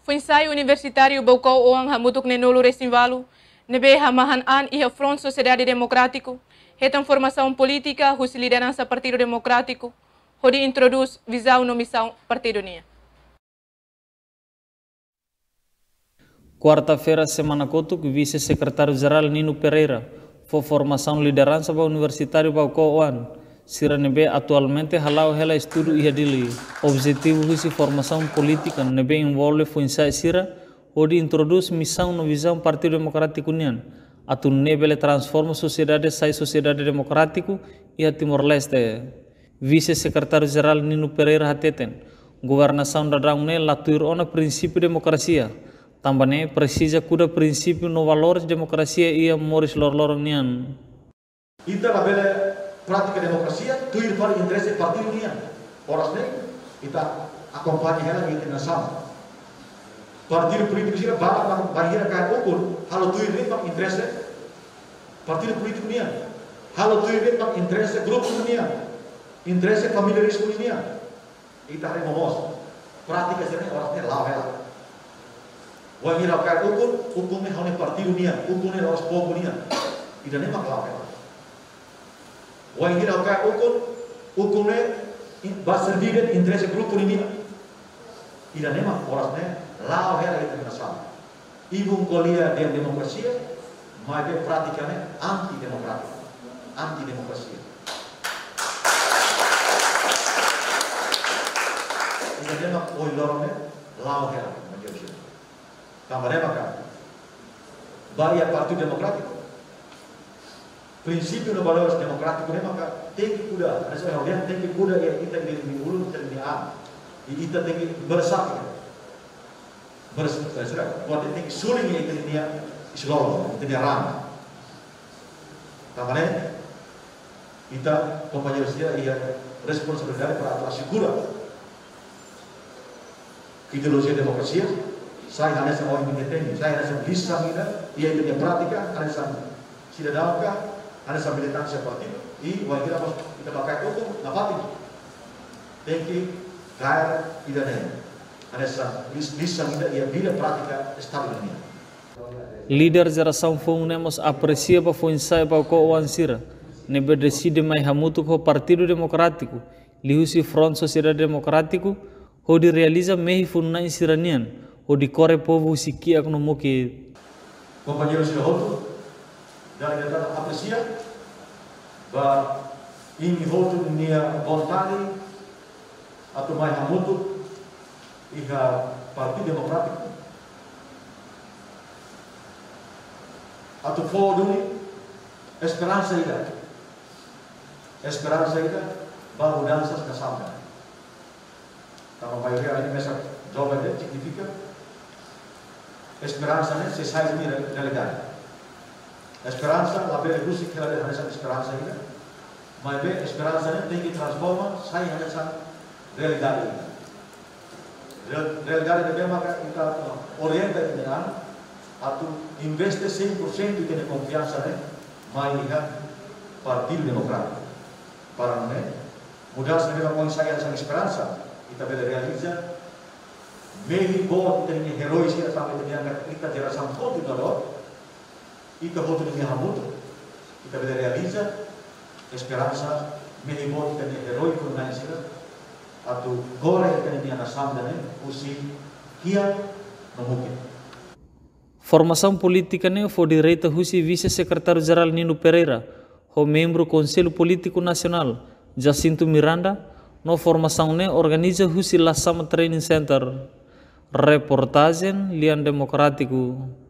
Foi ensaio universitário Baucau Oang Hamutuk Nenolo Resimvalu, Nebe Hamahan An e Front Sociedade Democrático, Retransformação Política, Rus Liderança Partido Democrático, onde introduz visão no missão Partido Nia. Quarta-feira, semana Kotuk, vice-secretário-geral Nino Pereira, for formação liderança para o Universitário Baucau Oang. Siranebe atualmente halau hela estudo ia dili. Objetivo husi formação política nebe envolve função sira onde introduz missão no visão Partido Democrático União. Atu nebele transforma sociedade sai sociedade democrático e a Timor-Leste. Vice-secretário-geral Nino Pereira hateten. Governação da Draune latuir ona princípio democracia. Tambane precisa kuda princípio no valores democracia ia moris lor-lor nian. Ita labele prática democracia, tuir para interesse Partido União. Oras nem, kita acompanha ela e internacional. Partido político sira bala barriera kai ukur, halo tuir nem para interesse Partido Político União. Halo tuir nem para interesse Grupo União. Interesse familiarismo União. Ita hari momos. Prática sira oras nem lau ela. Wangira kai ukur nem hone Partido União, ukur nem oras povo União. Ita nem mak lau ela. Wang kita akan ukurnya bersertifikat interest grup ini. Tidak memang orangnya lau hera itu nasional. Ibu kuliah di demokrasi, mereka praktikannya anti demokrasi, anti demokrasi. Tidak memang orangnya lau hera menjadi. Tambahnya maka bayar Parti Demokratik. Prinsipio no valores democrático nem maka tem que cuidar, essa é a tem que cuidar e kita di ulu kita di am, e kita tem que bersama, bersama, pode tem que suling e kita dia islol, kita dia ram, tamane kita companheiros dia ia responsabilidade para assegurar ideologia demokrasia, saya hanya sama orang independen, saya hanya sama bisa mina, ia itu dia praktika, hanya sama cidadãoca ada militância partido e vai kita pakai hukum napati tem que cair idane ada bisa ia bila prática estabilidade. Líder geração Fonemos aprecia para função para o Oansira nebe decide mais hamutu com o Partido Democrático lihusi Front Sociedade Democrático onde realiza mehi funai siranian onde corre povo sikia no moque. Companheiros de roto dari data aprecia bahwa ini voto nia vontade atau mais hamutu iha Partido Democrático atau foduni esperança ida bahwa mudanças na samba. Então a maioria ini mesmo jovem significa esperança né se sai de delegado. Esperança, a bela luz que ela essa esperança ainda, mas bem esperança nem tem que transformar sai nessa realidade. Realidade de bem kita orienta dengan atau investe 100% de confiança né, mais lihat Partido Democrático. Para né, mudah sebenarnya mau saya essa esperança, kita bela realiza mehi bom kita ini herois kita sampai dengan kita geração continuador. Ika voto de hamutu, kita bisa realiza esperança, mehimot kita ni heroico na isila, atau gore kita ni anasam dan usi kia no mungkin. Formação política ne foi direita husi vice-secretário-geral Nino Pereira, o membro Conselho Político Nacional Jacinto Miranda, no formação ne organiza husi Lasama Training Center. Reportagem Lian Democrático.